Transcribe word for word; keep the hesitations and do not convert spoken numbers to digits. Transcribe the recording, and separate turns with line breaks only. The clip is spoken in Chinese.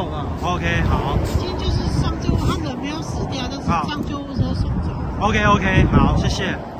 走了。
OK， 好。
今天就是上救护，他人没有死掉，但是上救护车送走。
OK OK， 好，谢谢。